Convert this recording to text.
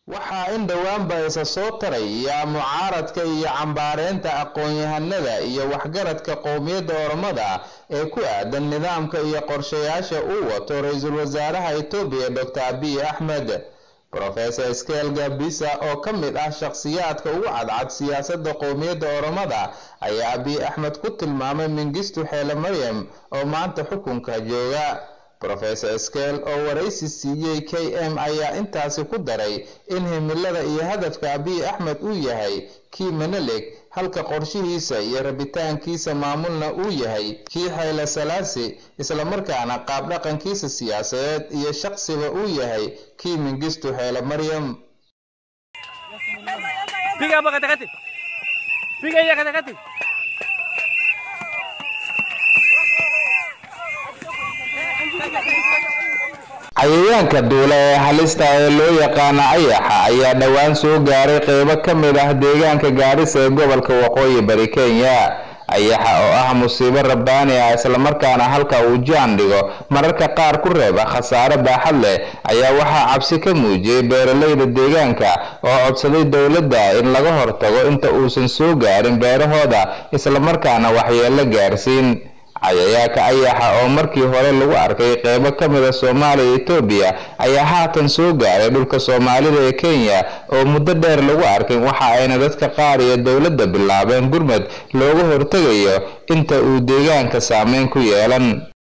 waxaa in dhawaanba isa soo taraya mucaaradka iyo cambaareynta aqoon-yahanada iyo waxgaradka qowmiyadda Oromada ee ku aadan nidaamka iyo qorshayaasha uu wato ra'iisul wasaaraha Itoobiya Dr. Abiy Ahmed. Professor Ezekiel Gabisa oo ka mid ah shakhsiyaadka ugu cadcad siyaasadda qowmiyadda Oromada ayaa Abiy Ahmed ku tilmaamay Mengistu Haile Mariam oo maanta xukunka jooga. Professor Ezekiel oo waraysi siiyay KM ayaa intaasi ku daray in himilada iyo hadafka Abiy Ahmed uu yahay kii Menelik, halka qorshihiisa iyo rabitaankiisa maamulna uu yahay kii Haile Selassie, isla markaana qaab dhaqankiisa siyaasadeed iyo shaqsiga uu yahay kii Mengistu Haile Mariam. cayayaanka duula ee halista ee loo yaqaan ayaxa ayaa dhawaan soo gaaray qaybo ka mid ah deegaanka Gaarisa ee gobolka Waqooyi Bari Kenya. ayaxa oo ah musiibo rabbaani ah isla markaana halka uu jaan dhigo mararka qaar ku reeba khasaare baaxad leh ayaa waxaa cabsi ka muujiyay beeralayda deegaanka oo codsaday dowladda in laga hortago inta uusan soo gaarin beerahooda isla markaana waxyeello gaarsiin. cayayaanka ayaxa oo markii hore lagu arkay qaybo ka mid ah Soomaaliya iyo Itoobiya ayaa haatan soo gaaray dhulka Soomaalida ee Kenya oo muddo dheer lagu arkay, waxa ayna dadka qaar iyo dowladda bilaabeen gurmad looga hortagayo inta uu deegaanka saameyn ku yeelan.